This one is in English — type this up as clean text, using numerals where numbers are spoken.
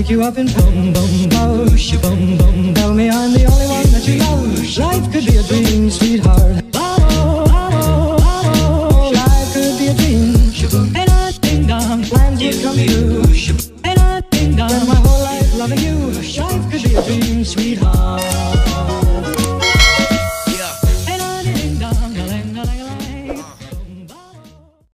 pick you up and boom, boom, push you, boom, boom. Tell me I'm the only one that you know. Life could be a dream, sweetheart. Life could be a dream. And I ding dong, plans would come true. And I ding dong, spend my whole life loving you. Life could be a dream, sweetheart.